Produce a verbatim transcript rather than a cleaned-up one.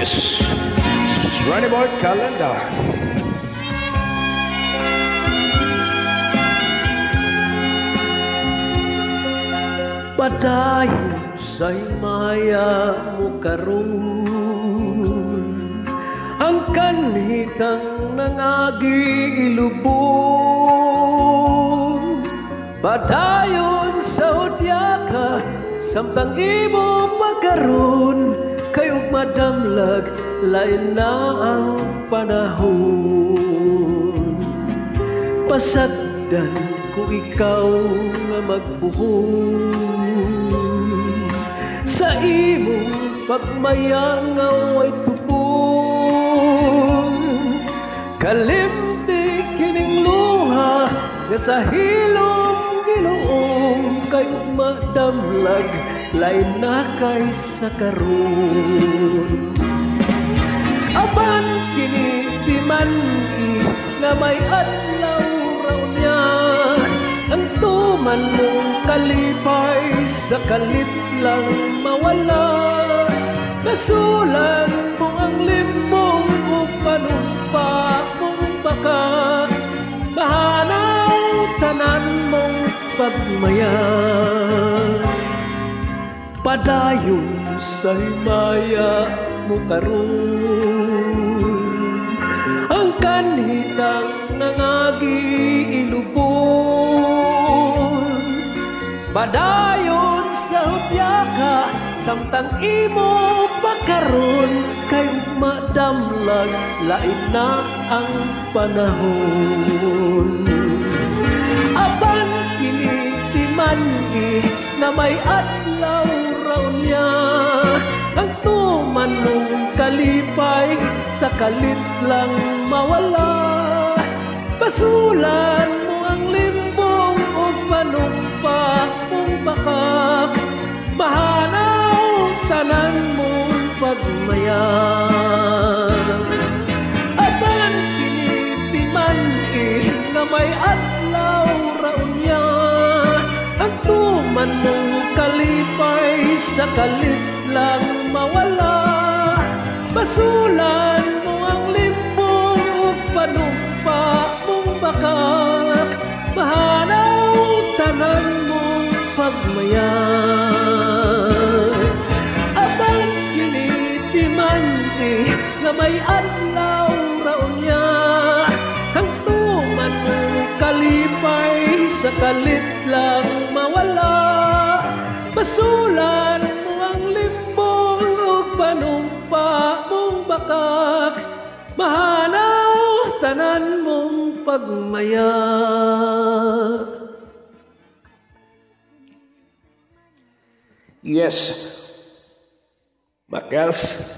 Yes, this is Ronnie Boy Calendar. Padayon sa'y maya mo karon, ang kanhitang nangagi ilubong. Padayon sa udya ka, samtang imo pagkaroon, kayong madamlag, lain na ang panahon. Pasagdan ko ikaw nga magbuhon, sa imong pagmayangaw ay tubong. Kalimti kining luha nga sa hilong ginuong, kayong madamlag, lain na kay sa karon. Aban kini di man nga may adlaw raw niya, ang tuman mong kalipay sa kalit lang mawala. Nasulan mo ang limong o panumpa mong baka, mahanaw tanan mong pagmayan. Padayon sa'y maya mo karon, ang kanhitang nangagi ilubon. Padayon sa udya ka, samtang imo pagkaroon, kayong madamlag, lain na ang panahon. Aban kini di man na may adlaw raw niya, ang tuman mong kalipay sa kalit lang mawala. Pasulan mo ang limbong o panumpa mong bakak, mahanaw tanan mong pagmayan. Aban kinitiman eh na may adlaw raw niya, ang tuman mong kalipay sa kalit lang mawala. Pasulan mo ang limbong o panumpa mong bakak, mahanaw tanan mong pagmayan. Abang kinitiman eh na may adlaw raw niya, ang tuman mong kalipay sa kalit lang mawala. Pasulan mo ang limbong o panumpa mong bakak, mahanaw tanan mong pagmaya. Yes, Macels.